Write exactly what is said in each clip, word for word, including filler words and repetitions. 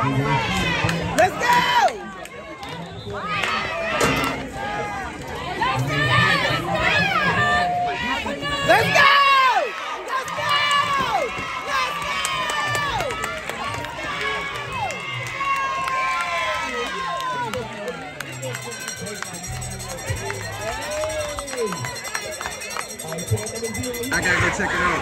Let's go! Let's go! Let's go! Let's go! I gotta go check it out.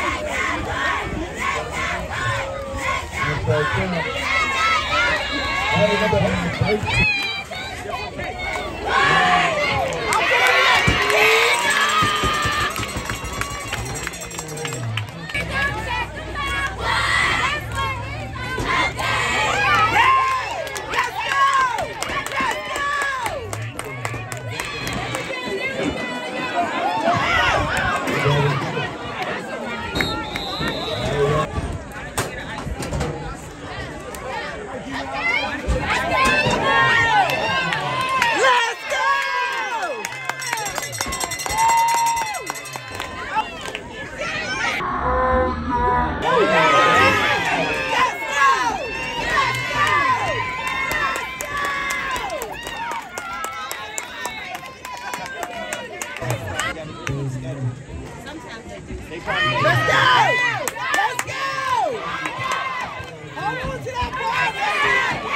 Let's go! Let's go! Hold on to that ball, baby!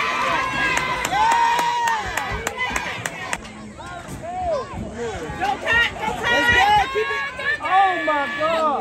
Yeah! Go, Cat! Go, Cat! Let's go! Keep it! Oh, my God!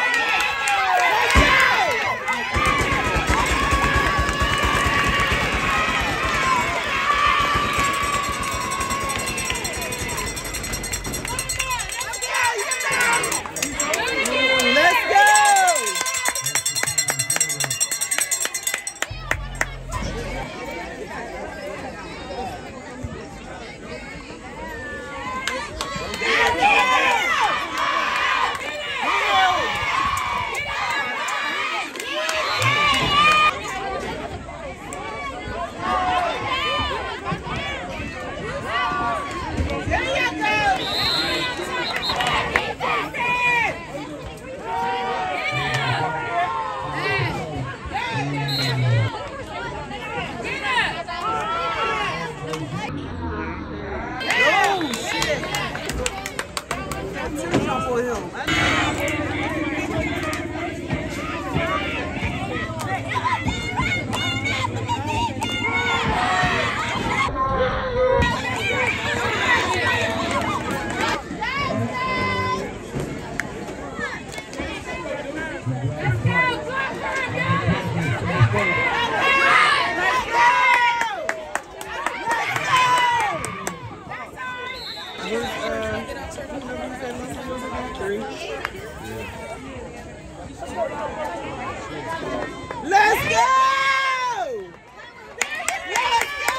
For him. Let's go! Let's go!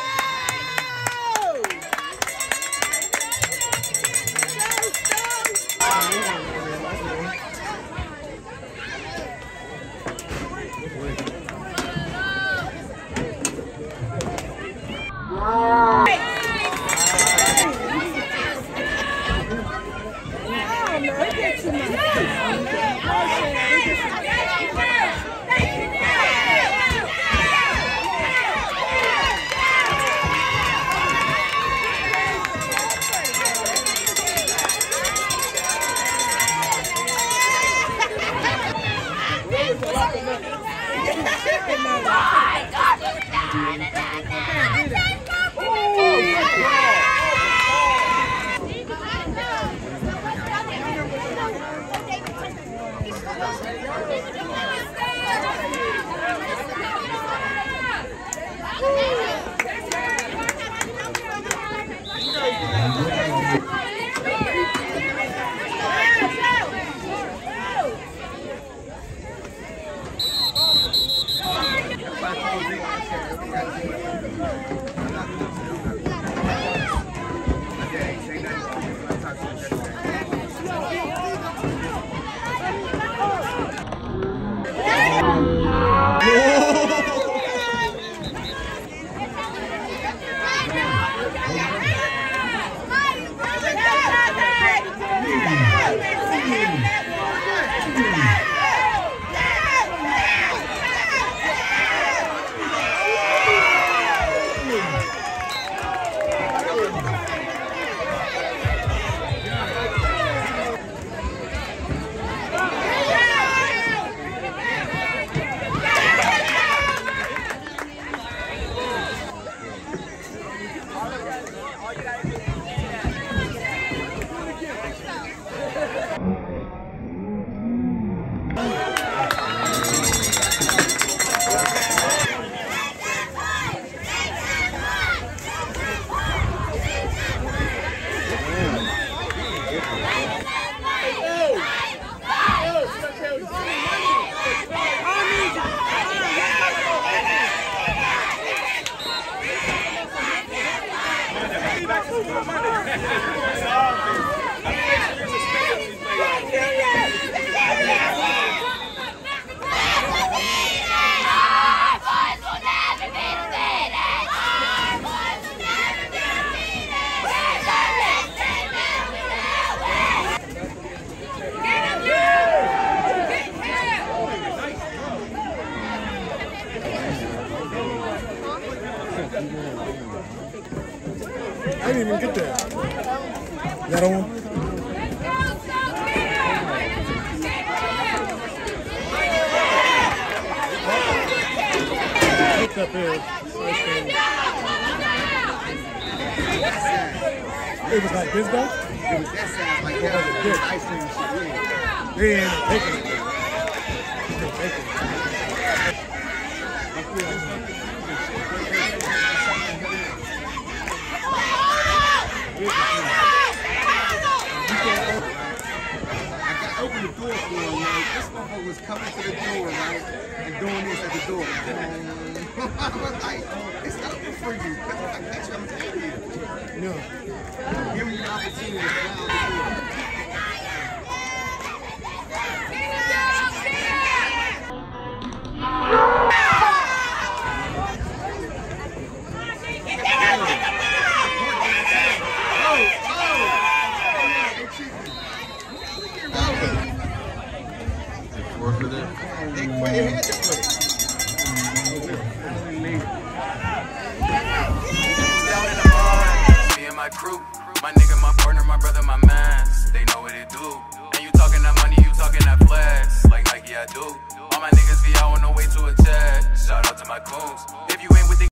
I didn't even get that. That on? Picked up here. It was like this though? It was that sound like that. Like this. Ice cream shit, yeah. They ain't taking it. They're taking it. I opened the door for him, like, this motherfucker was coming to the door, right, and doing this at the door. I was like, it's open for you. I got you, I'm telling you. No. Give me the opportunity to fly out the door. For them. They put your hands in it. Me and my crew, my nigga, my partner, my brother, my mans. They know what it do. And you talking that money, you talking that flex. Like Nike, I do. All my niggas be out on the way to a check. Shout out to my coons. If you ain't with the